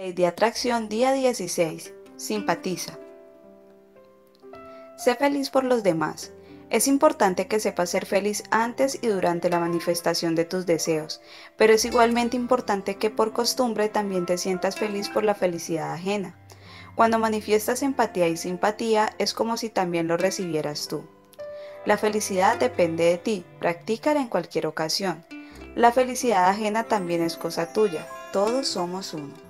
Ley de atracción día 16. Simpatiza. Sé feliz por los demás. Es importante que sepas ser feliz antes y durante la manifestación de tus deseos, pero es igualmente importante que por costumbre también te sientas feliz por la felicidad ajena. Cuando manifiestas empatía y simpatía es como si también lo recibieras tú. La felicidad depende de ti, practícala en cualquier ocasión. La felicidad ajena también es cosa tuya, todos somos uno.